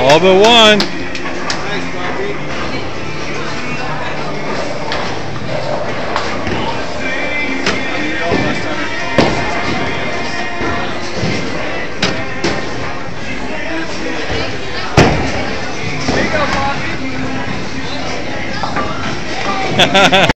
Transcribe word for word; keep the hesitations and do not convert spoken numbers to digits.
All but one. Thanks, Bobby. There you go, Bobby.